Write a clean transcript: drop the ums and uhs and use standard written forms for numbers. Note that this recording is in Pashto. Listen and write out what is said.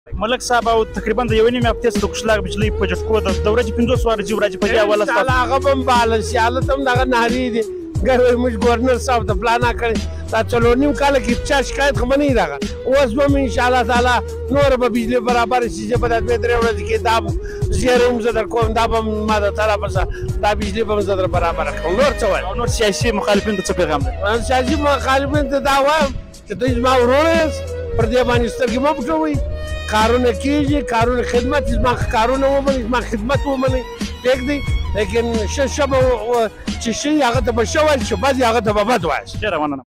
ملک صاحب او تقریبا د یوې نیمې هفتې څخه د کشلاک بجلۍ په جټکو د ورځې 50 ورځې ورځې په دې حواله انشاءالله هغه به هم بحاله شي. هلته هم دغه نارې دي موږ ګورنر صاحب ته پلانا کړې دا 4.5 کاله کې چا شکایت خو به نه وي دغه. اوس به هم انشاءالله تعالی نوره به بجلۍ برابره شي چې په دا 2-3 ورځې کې دا زیری هم زه در کوم دا به ما د طرفه څخه دا بجلۍ به هم زه در برابره کړم. نور څه وایم؟ او نور سیاسي مخالفینو ته څه پیغام دی؟ سیاسي مخالفینو ته دا وایم چې دوی زما ورونه یاست، پر دې باندې سترګې مه پټوئ. کارونه کېږي، کارونه خدمت، زما کارونه ومنئ، زما خدمت ومنئ، پرېږدئ. لیکن ښه به چې شي هغه ته به ښه وایي، چې بد هغه ته به بد وایاست. ډېره مننه.